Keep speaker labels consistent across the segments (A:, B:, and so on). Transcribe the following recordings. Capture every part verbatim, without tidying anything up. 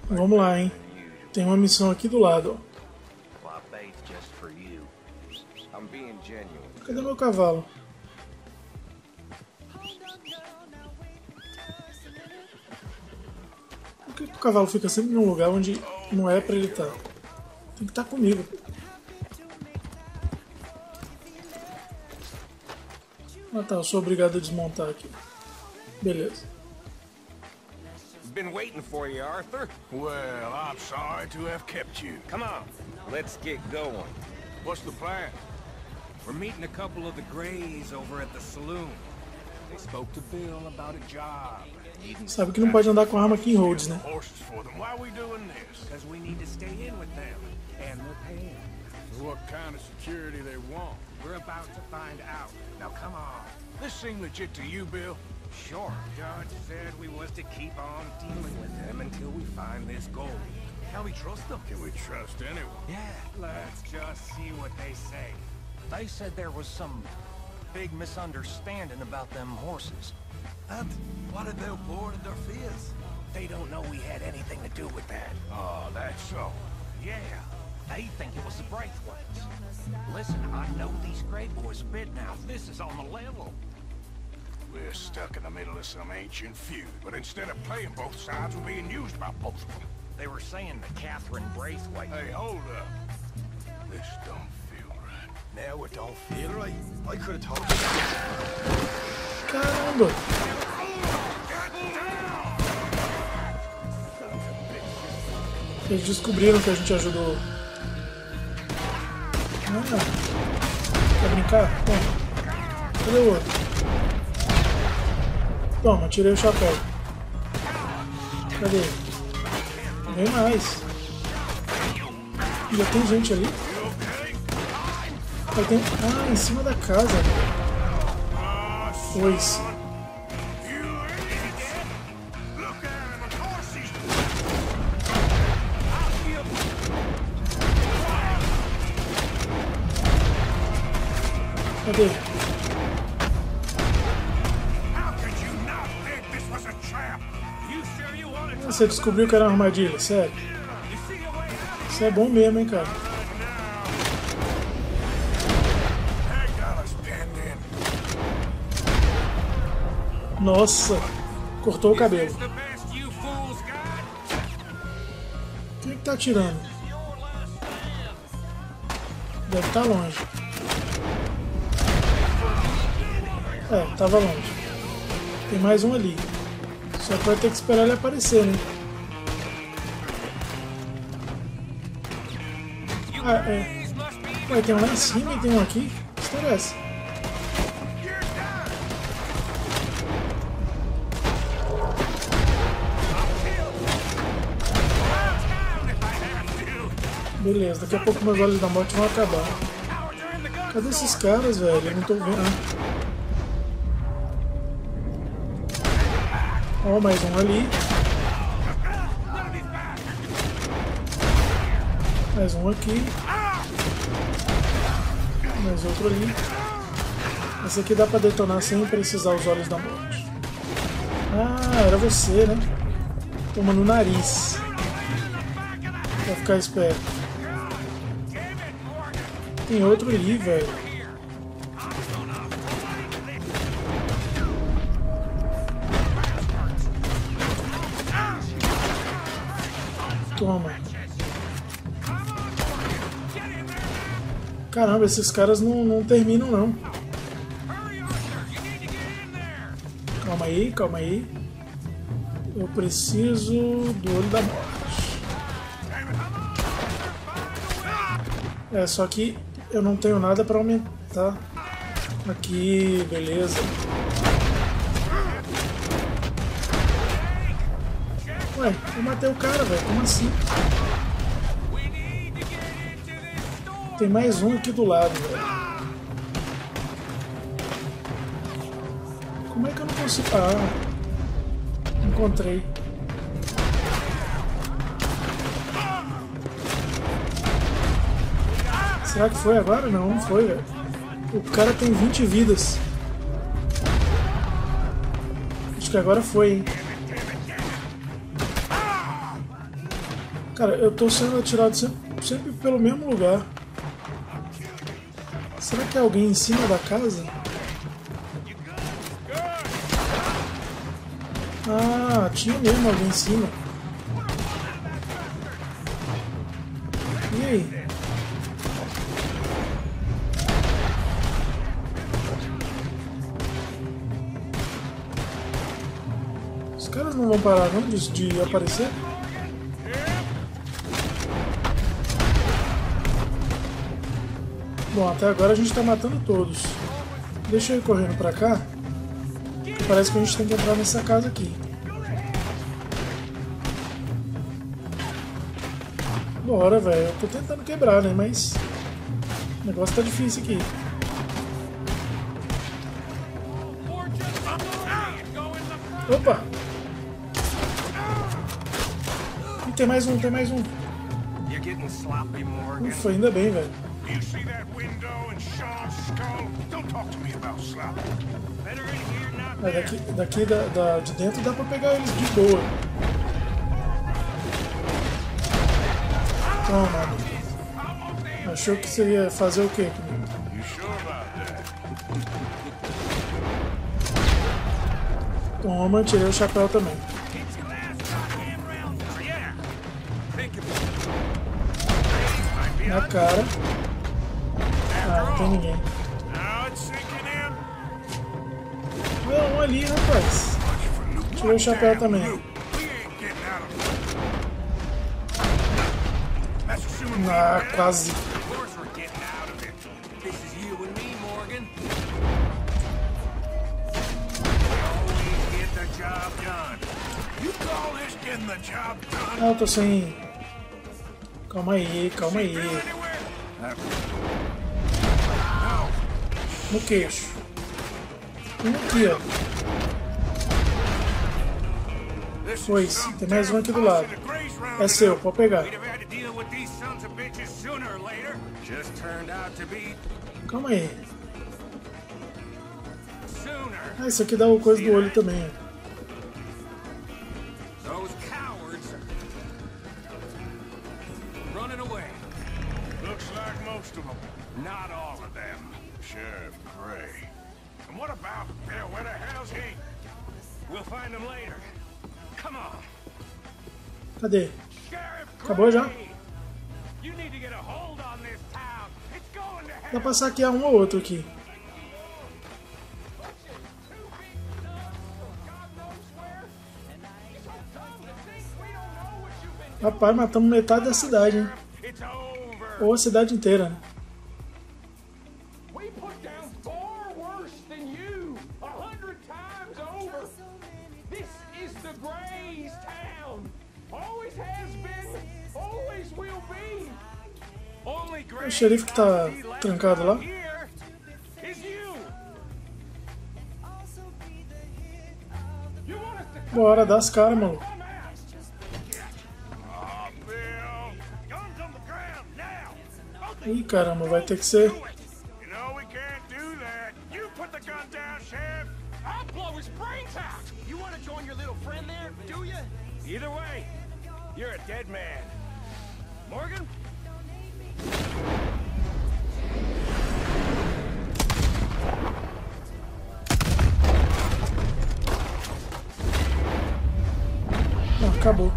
A: Vamos lá, hein? Tem uma missão aqui do lado. Cadê meu cavalo? Por que o cavalo fica sempre num lugar onde não é pra ele estar? Tem que estar comigo. Ah tá, eu sou obrigado a desmontar aqui. Beleza.
B: Been waiting for you, Arthur.
C: Well, I'm sorry to have kept you.
B: Come on, let's get going.
C: What's the plan?
B: We're meeting a couple of the Greys over at the saloon. They spoke to Bill about a job.
A: Sabe que não pode andar com arma aqui em Rhodes, né?
C: Horses for them. Why are we doing this?
B: Because we need to stay in with them. And we're paying.
C: What kind of security they want?
B: We're about to find out. Now come on.
C: This seem legit to you, Bill?
B: Sure. Judge said we was to keep on dealing with them until we find this gold.
C: Can we trust them? Can we trust anyone?
B: Yeah. Let's just see what they say.
D: They said there was some big misunderstanding about them horses.
E: And what did they board in their fears?
B: They don't know we had anything to do with that.
C: Oh, that's so.
B: Yeah. They think it was the Braithwaites. Listen, I know these Grey boys a bit now. This is on the level.
C: We're stuck in the middle of some ancient feud, but instead of playing both sides, we're being used by both of them.
B: They were saying that Catherine Braithwaite...
C: Hey, hold up. This don't feel right.
E: Now it don't feel right. I could have told you.
A: Caramba! Eles descobriram que a gente ajudou. Ah, quer brincar? Toma. Cadê o outro? Toma, tirei o chapéu. Cadê? Vem mais. Já tem gente ali? Já tem... Ah, em cima da casa. Pois. Cadê? Você descobriu que era uma armadilha, sério? Isso é bom mesmo, hein, cara? Nossa! Cortou o cabelo. Quem é que tá atirando? Deve estar longe. É, tava longe. Tem mais um ali. Só que vai ter que esperar ele aparecer, né? Ah, é. Ué, tem um lá em cima e tem um aqui? Que história é essa? Beleza, daqui a pouco meus olhos da morte vão acabar. Cadê esses caras, velho? Eu não tô vendo. Ó, oh, mais um ali. Mais um aqui. Mais outro ali. Esse aqui dá pra detonar sem precisar os olhos da morte. Ah, era você, né? Toma no nariz. Pra ficar esperto. Tem outro ali, velho. Toma. Caramba, esses caras não, não terminam, não. Calma aí, calma aí. Eu preciso do olho da morte. É, só que eu não tenho nada para aumentar. Aqui, beleza. Ué, eu matei o cara, velho. Como assim? Tem mais um aqui do lado, velho. Como é que eu não consigo... Ah, encontrei. Será que foi agora? Não, não foi, velho. O cara tem vinte vidas. Acho que agora foi, hein? Cara, eu tô sendo atirado sempre, sempre pelo mesmo lugar. Será que é alguém em cima da casa? Ah, tinha mesmo alguém em cima. E aí? Os caras não vão parar não de, de aparecer? Bom, até agora a gente tá matando todos. Deixa eu ir correndo pra cá. Parece que a gente tem que entrar nessa casa aqui. Bora, velho. Eu tô tentando quebrar, né? Mas o negócio tá difícil aqui. Opa! E tem mais um, tem mais um. Ufa, ainda bem, velho. Mas daqui, daqui da, da, de dentro dá pra pegar eles de boa. Toma. Achou que você ia fazer o quê comigo? Toma, tirei o chapéu também. Na cara. Ah, não tem ninguém. Não, um ali, rapaz. Tirei o chapéu também. Ah, quase. Ah, eu tô sem... Calma aí, calma aí. No queixo. Um aqui, ó. Pois, tem mais um aqui do lado. É seu, pode pegar. Calma aí. Ah, isso aqui dá o coisa do olho também.
C: Not all of them. Sheriff Gray. And what about there? Where the hell's he? We'll find him later. Come on.
A: Cadê? Acabou já? Dá pra saquear um ou outro aqui. Rapaz, matamos metade da cidade, hein? Ou a cidade inteira, né? O xerife que tá trancado lá. Bora, dá as caras, maluco. Ih, caramba, vai ter que ser.
C: Either way, you're a dead man. Morgan?
A: Não, acabou.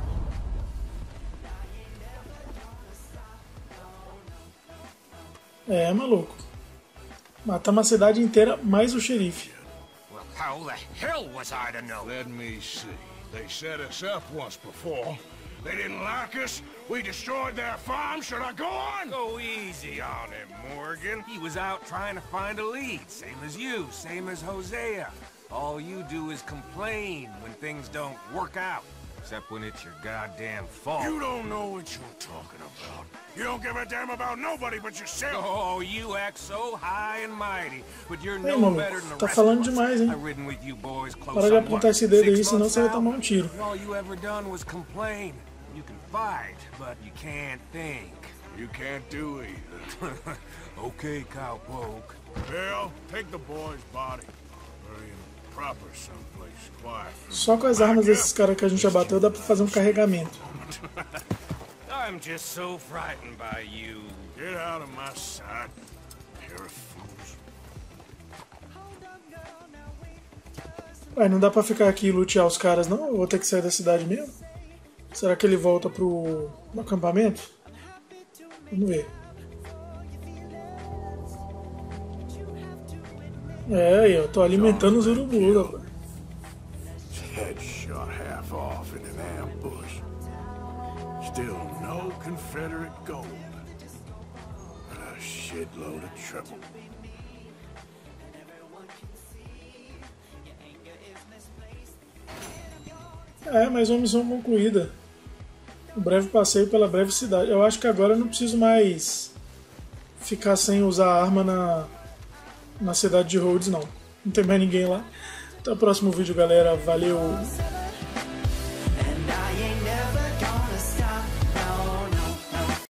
A: É, maluco. Matamos a cidade inteira, mais o xerife.
C: Well, how the hell was I to know? Let me see. They set us up once before. They didn't like us. We destroyed their farm. Should I go on? Go easy on him, Morgan.
D: He was out trying to find a lead, same as you, same as Hosea. All you do is complain when things don't work out. Except when it's your goddamn fault.
C: You don't know what you're talking about. You don't give a damn about nobody but yourself.
D: Oh, you act so high and mighty, but you're
A: Ei,
D: no
A: maluco,
D: better than the
A: tá
D: rest
A: falando
D: of us.
A: demais, hein?
D: I've ridden with you boys close
A: Para de
D: on
A: apontar
D: what,
A: esse dedo aí,
D: six
A: senão
D: months
A: você vai
D: now?
A: tomar um tiro.
D: All you ever done was complain. You can fight, but you can't think.
C: You can't do either.
D: Okay, cowpoke.
C: Bill, take the boy's body. Bury him proper someplace quiet.
A: Só com as armas desses caras que a gente já bateu dá pra fazer um carregamento.
D: I'm just so frightened by you.
C: Get out of my sight, pair of fools.
A: Ué, não dá pra ficar aqui e lutear os caras, não? Eu vou ter que sair da cidade mesmo? Será que ele volta pro, pro acampamento? Vamos ver. É, aí, eu tô alimentando os urubus, rapaz.
C: Head shot half off in an ambush. Still no Confederate gold. But a shitload of trouble.
A: É, mais uma missão concluída. Um breve passeio pela breve cidade. Eu acho que agora eu não preciso mais ficar sem usar arma na, na cidade de Rhodes, não. Não tem mais ninguém lá. Até o próximo vídeo, galera. Valeu!